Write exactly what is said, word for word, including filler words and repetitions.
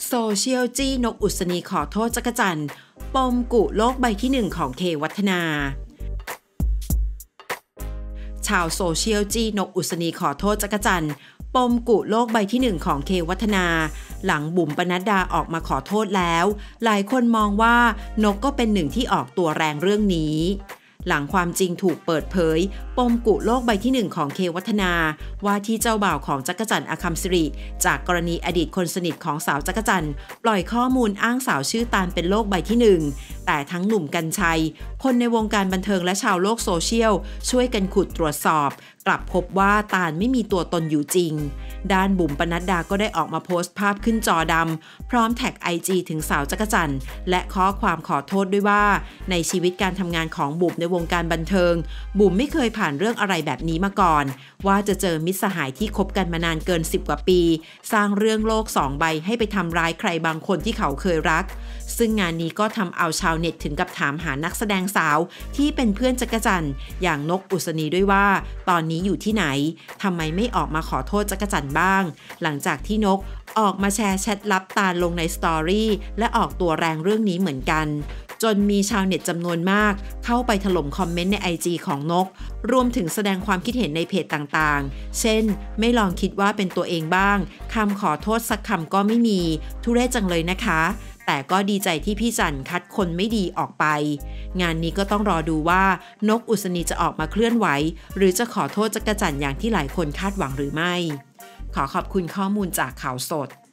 โซเชียลจี้นกอุศนีขอโทษจักรจันทร์ปมกุโลกใบที่หนึ่งของเควัฒนาชาวโซเชียลจี้นกอุศนีขอโทษจักรจันทร์ปมกุโลกใบที่หนึ่งของเควัฒนาหลังบุ๋มปนัดดาออกมาขอโทษแล้วหลายคนมองว่านกก็เป็นหนึ่งที่ออกตัวแรงเรื่องนี้หลังความจริงถูกเปิดเผยปมกุโลกใบที่หนึ่งของเควัฒนาว่าที่เจ้าบ่าวของจักรจันทร์อคัมศิริจากกรณีอดีตคนสนิทของสาวจักรจันทร์ปล่อยข้อมูลอ้างสาวชื่อตาลเป็นโลกใบที่หนึ่งแต่ทั้งหนุ่มกรรชัยคนในวงการบันเทิงและชาวโลกโซเชียลช่วยกันขุดตรวจสอบกลับพบว่าตาลไม่มีตัวตนอยู่จริงด้านบุ๋มปนัดดาก็ได้ออกมาโพสต์ภาพขึ้นจอดำพร้อมแท็ก ไอ จี ถึงสาวจักรจันทร์และข้อความขอโทษด้วยว่าในชีวิตการทำงานของบุ๋มในวงการบันเทิงบุ๋มไม่เคยผ่านเรื่องอะไรแบบนี้มาก่อนว่าจะเจอมิตรสหายที่คบกันมานานเกินสิบกว่าปีสร้างเรื่องโลกสองใบให้ไปทำร้ายใครบางคนที่เขาเคยรักซึ่งงานนี้ก็ทำเอาชาวเน็ตถึงกับถามหานักแสดงสาวที่เป็นเพื่อนจักรจันทร์อย่างนกอุศนีด้วยว่าตอนนี้อยู่ที่ไหนทำไมไม่ออกมาขอโทษจักรจันทร์บ้างหลังจากที่นกออกมาแชร์แชทลับตาลลงในสตอรี่และออกตัวแรงเรื่องนี้เหมือนกันจนมีชาวเน็ตจำนวนมากเข้าไปถล่มคอมเมนต์ใน ไอ จี ของนกรวมถึงแสดงความคิดเห็นในเพจต่างๆเช่นไม่ลองคิดว่าเป็นตัวเองบ้างคำขอโทษสักคำก็ไม่มีทุเรศจังเลยนะคะแต่ก็ดีใจที่พี่จันคัดคนไม่ดีออกไปงานนี้ก็ต้องรอดูว่านกอุศนีจะออกมาเคลื่อนไหวหรือจะขอโทษจักรจันทร์อย่างที่หลายคนคาดหวังหรือไม่ขอขอบคุณข้อมูลจากข่าวสด